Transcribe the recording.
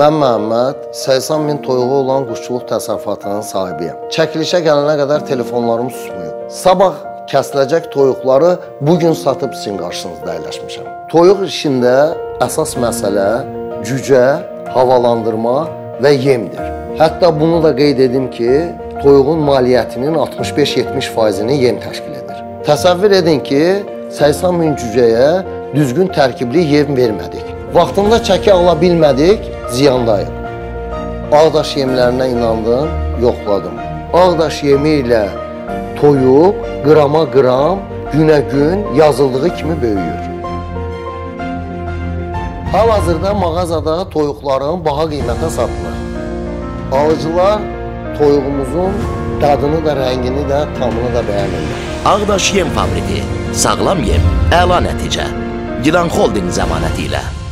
Mən Məhəmməd, 80 min toyuğu olan quşçuluq təsərrüfatının sahibiyəm. Çəkilişə gələnə qədər telefonlarım susmuyub. Sabah kəsiləcək toyuqları bugün satıb sizin qarşınızda əyləşmişəm. Toyuq işində əsas məsələ cücə, havalandırma və yemdir. Hətta bunu da qeyd edim ki, toyuğun maliyyətinin 65-70%-ni yem təşkil edir. Təsəvvür edin ki, 80 min cücəyə düzgün tərkibli yem vermədik. Vaxtında çəki ala bilmədik, ziyandayıq. Ağdaş yemlərinə inandım, yoxladım. Ağdaş yemi ilə toyuq qrama qram, günə gün yazıldığı kimi böyüyür. Hal-hazırda mağazada toyuqların baha qiymətə satılır. Alıcılar toyuğumuzun dadını da, rəngini də, tamını da bəyənirlər. Ağdaş Yem Fabriki, sağlam yem, əla nəticə. Gilan Holding zəmanəti ilə.